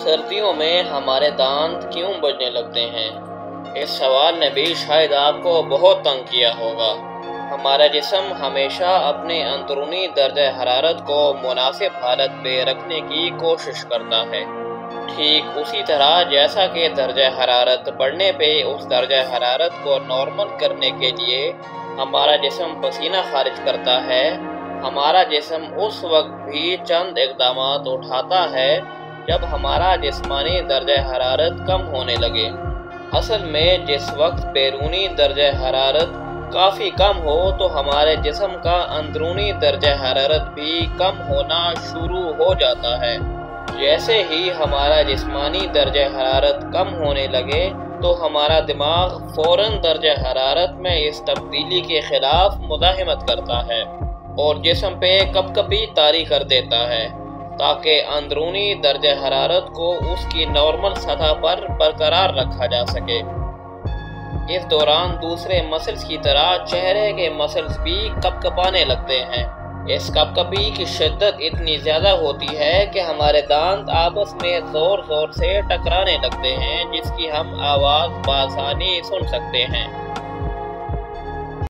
سردیوں میں ہمارے دانت کیوں بجنے لگتے ہیں؟ اس سوال نے بھی شاید آپ کو بہت تنگ کیا ہوگا۔ ہمارا جسم ہمیشہ اپنے اندرونی درجہ حرارت کو مناسب حالت پہ رکھنے کی کوشش کرتا ہے، ٹھیک اسی طرح جیسا کہ درجہ حرارت بڑھنے پہ اس درجہ حرارت کو نارمل کرنے کے لیے ہمارا جسم پسینہ خارج کرتا ہے۔ ہمارا جسم اس وقت بھی چند اقدامات اٹھاتا ہے جب ہمارا جسمانی درجہ حرارت کم ہونے لگے۔ اصل میں جس وقت بیرونی درجہ حرارت کافی کم ہو تو ہمارے جسم کا اندرونی درجہ حرارت بھی کم ہونا شروع ہو جاتا ہے۔ جیسے ہی ہمارا جسمانی درجہ حرارت کم ہونے لگے تو ہمارا دماغ فوراً درجہ حرارت میں اس تبدیلی کے خلاف مزاحمت کرتا ہے اور جسم پہ کپکپی طاری کر دیتا ہے تاکہ اندرونی درجہ حرارت کو اس کی نارمل سطح پر برقرار رکھا جا سکے۔ اس دوران دوسرے مسلز کی طرح چہرے کے مسلز بھی کپکپانے لگتے ہیں۔ اس کپکپی کی شدت اتنی زیادہ ہوتی ہے کہ ہمارے دانت آپس میں زور زور سے ٹکرانے لگتے ہیں، جس کی ہم آواز بآسانی سن سکتے ہیں۔